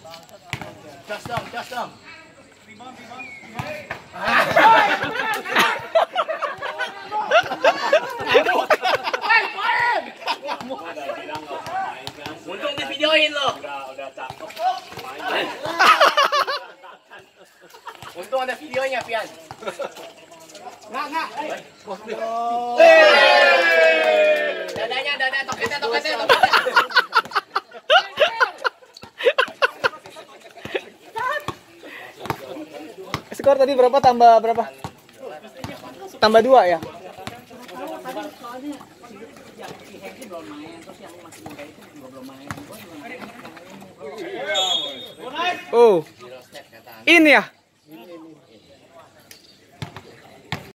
Gas dong. Untung di videoin lo. Udah cakep. Untung ada videonya, Pian. Nggak. Dada, toketnya. Skor tadi berapa tambah berapa? Tambah 2 ya? Oh. Ini ya?